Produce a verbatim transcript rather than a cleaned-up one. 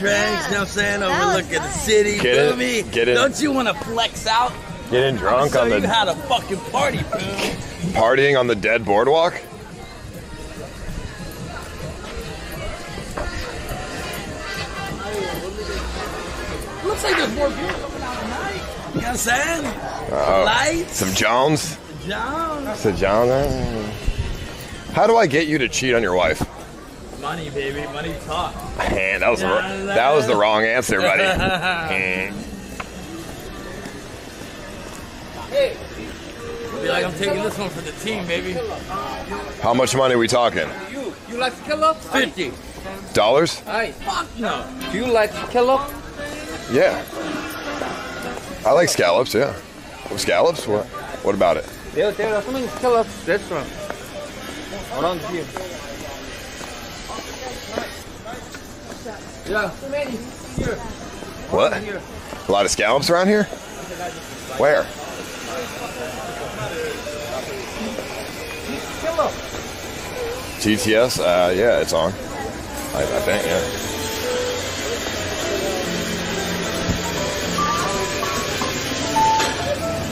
drinks, you know what I'm saying? Overlooking the city, Get feel it, me? get it. Don't you want to flex out? Getting drunk so on the you had a fucking party, bro. partying on the dead boardwalk. Looks like there's more beer coming out tonight. You know what I'm saying? Uh, Lights. Some Jones. Jones. Some Jones. How do I get you to cheat on your wife? Money, baby. Money talk. Man, that was the, that was the wrong answer, buddy. mm. Hey. Be like, I'm taking this one for the team, baby. How much money are we talking? You, you like scallop? fifty. Dollars? Aye. Fuck no. Do you like scallop? Yeah. I like scallops, yeah. Oh, scallops? What? What about it? There, there are so many scallops restaurants around here. Yeah, so many here. What? Here. A lot of scallops around here? Where? Scallop. G T S? Uh, yeah, it's on. I, I think, yeah.